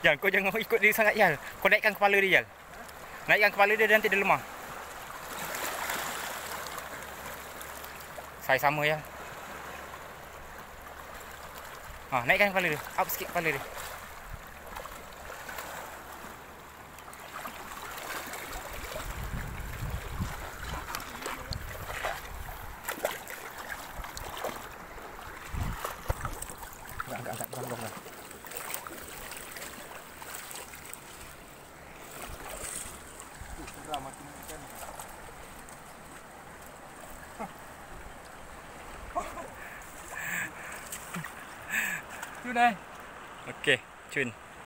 Jal, kau jangan ikut dia sangat, Jal. Kau naikkan kepala dia, Jal. Naikkan kepala dia, nanti dia lemah. Saya sama, Jal. Naikkan kepala dia. Up sikit kepala dia. Agak bang. Cun đây. Ok, cun.